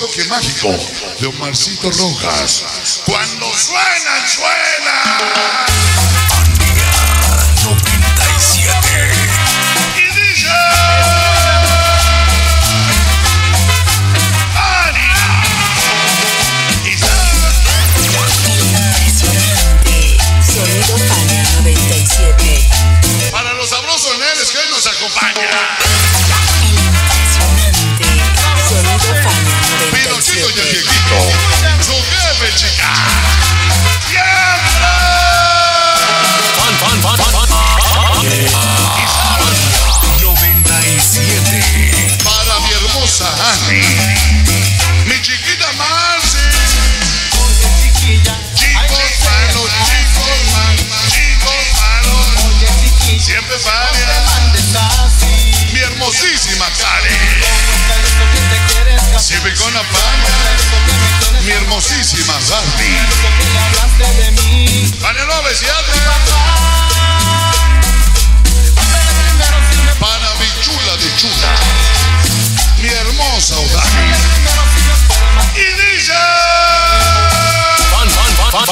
toque mágico de Omarcito Rojas. Cuando suenan, suenan. Manía 97. Y dice... Sonido Fania 97. Para los sabrosos nenes que hoy nos acompañan. Impresionante. Sonido Fania Pinochito y el 97. viejito, su jefe, chica. ¡Siempre! Fan. 97. Para mi hermosa Ani, mi chiquita Marcy. Chicos malos, siempre falla. Mi hermosísima Karen, siempre con la falla. Mi hermosísima Barbie. Para no besiarte. Para mi chula de chula, mi hermosa Odani. Y dice... Fan.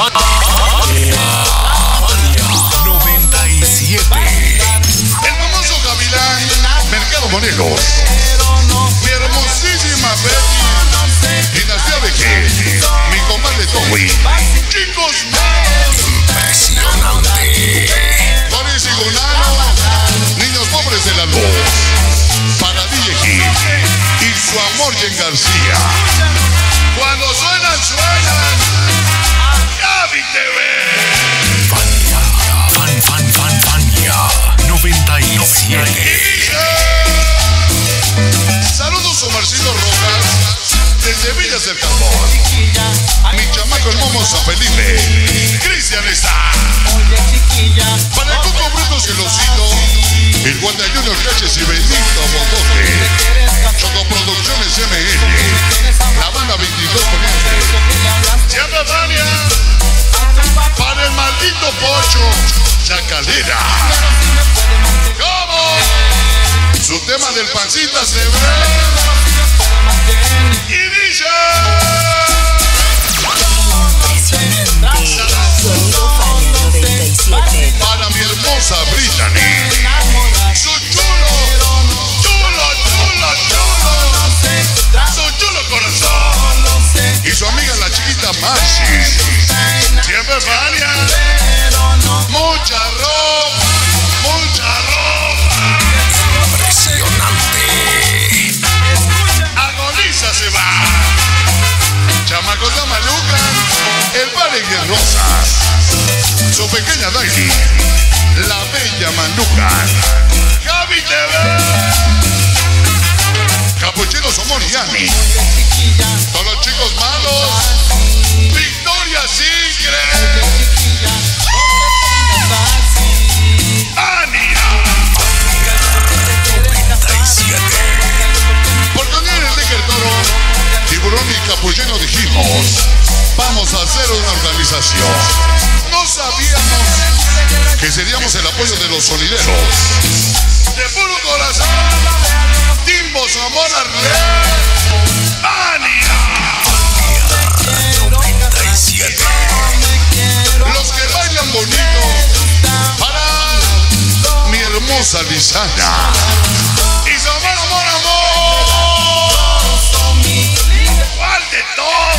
97. El famoso Gavilán, Mercado Morelos. Mi hermosísima Betty. Dinastía de G. Mi comadre Toby. Chicos más. Impresionante. Boris y Gunano. Niños pobres de la luz. Para DJ Gil y su amor Jen García. Cuando suenan, suenan. Gaby TV. Fania 97. Saludos Omarcito Rojas desde Villas del Carbón. Mi chamaco el Momo San Felipe. Cristian está. Para el Coco Bruto Celosito. El Guardia Junior Caches y Benito Bodote. Choco Producciones MN. La banda 22 Poniente. Siempre Fania. Para el maldito Pocho Chacalera. ¿Cómo? Su tema del pancita se ve. Y dice... Impresionante. Sonido Fania 97. Para mi hermosa Brittany. Su chulo. Su chulo corazón. Y su amiga la chiquita Marcy. Siempre Fania. Mucha ropa. Impresionante. Agoniza se va. Chamacos de Maluca. El padre de Rosas. Su pequeña Daisy. La bella Maluca. Gaby TV. Capuchino Somoriani. Todos los chicos malos. Victoria Secret. Ania. 97. Por Daniel Enrique el Toro, Tiburón y Capuchino dijimos, vamos a hacer una organización. No sabíamos que seríamos el apoyo de los sonideros. De puro corazón, Timbo Zamora Real. Ania. 97. Los que bailan bonito para mi hermosa Lisana. Y su amor, amor, amor. ¿Cuál de todos?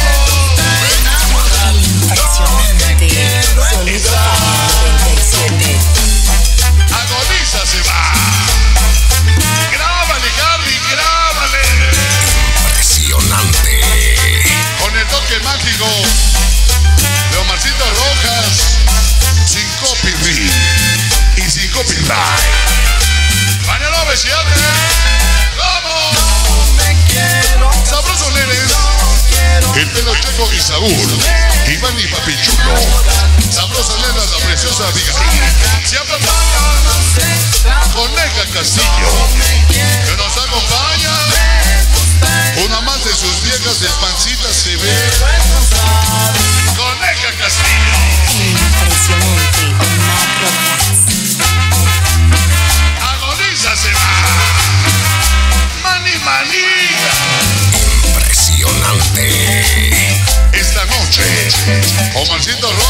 Impresionante. Sonido Fania 97. Agoniza se va. Grábale, Harry, grábale. Impresionante. Con el toque mágico de Omarcito Rojas. Sin copyright y sin copyright. Para no besiarte. ¿Cómo? Sabroso nenes. El pelo checo y Saúl. Iván y Papichulo. Sabrosa nena, la preciosa Abigail. Siempre Coneja Castillo, que nos acompaña. Una más de sus viejas del pancita se ve. Coneja Castillo. Impresionante. Omar Rojas. Agoniza se va. Mani manita. Impresionante. Omarcito Rojas.